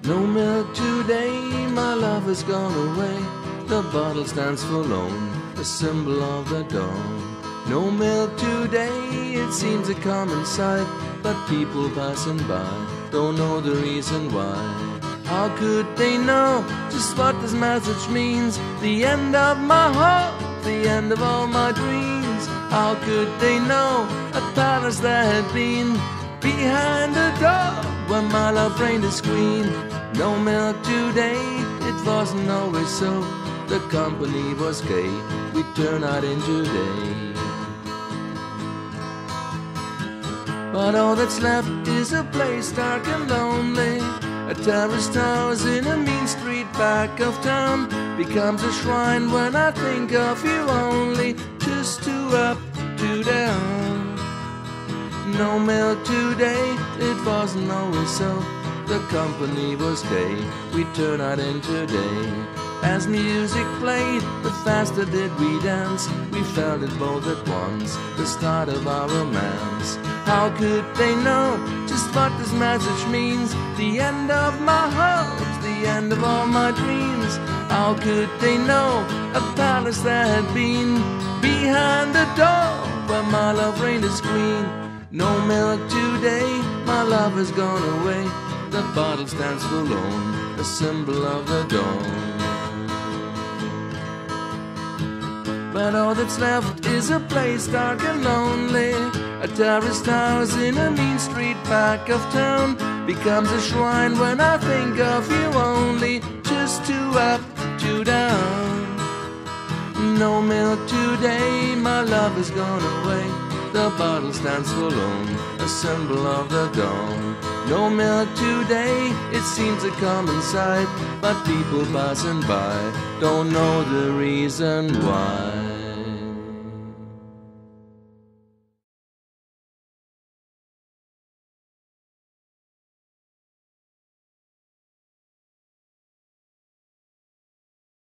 No milk today, my love has gone away. The bottle stands forlorn, a symbol of the dawn. No milk today, it seems a common sight, but people passing by don't know the reason why. How could they know just what this message means? The end of my hope, the end of all my dreams. How could they know a palace that had been behind the door when my love reigned as queen? No milk today, it wasn't always so. The company was gay, we turn out in today. But all that's left is a place dark and lonely. A terraced house in a mean street back of town becomes a shrine when I think of you only. Just two up, two down. No milk today, it wasn't always so. The company was gay, we turn out in today. As music played, the faster did we dance. We felt it both at once, the start of our romance. How could they know just what this message means? The end of my hopes, the end of all my dreams. How could they know a palace that had been behind the door where my love reigned as queen? No milk today, my love has gone away. The bottle stands forlorn, a symbol of the dawn. But all that's left is a place dark and lonely. A terraced house in a mean street back of town becomes a shrine when I think of you only. Just two up, two down. No milk today, my love has gone away. The bottle stands forlorn, a symbol of the dawn. No milk today, it seems a common sight, but people passing by don't know the reason why.